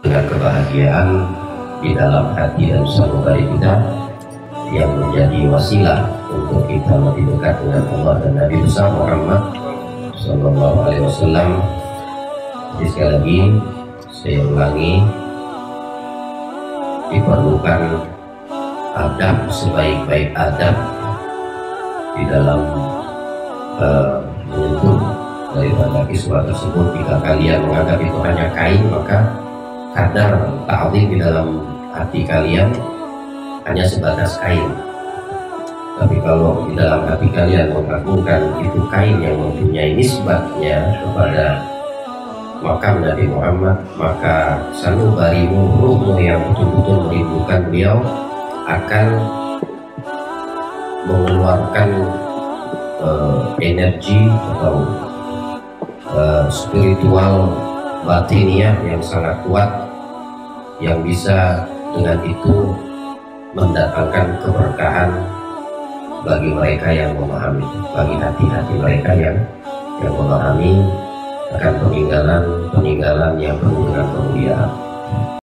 dengan kebahagiaan di dalam hati dan sanubari kita yang menjadi wasilah untuk kita lebih dekat dengan Allah dan Nabi besar Muhammad Sallallahu Alaihi Wasallam. Jadi sekali lagi saya ulangi, diperlukan adab sebaik-baik adab di dalam menyentuh daripada kiswah tersebut. Jika kalian menganggap itu hanya kain, maka kadar ta'zim di dalam hati kalian hanya sebatas kain. Tapi kalau di dalam hati kalian mengagungkan itu kain yang mempunyai nisbatnya kepada makam Nabi Muhammad, maka sanubarimu, ruhmu yang betul-betul merindukan beliau akan mengeluarkan energi atau spiritual batiniah yang sangat kuat, yang bisa dengan itu mendatangkan keberkahan bagi mereka yang memahami, bagi hati-hati mereka yang memahami akan peninggalan yang penuh dengan kemuliaan.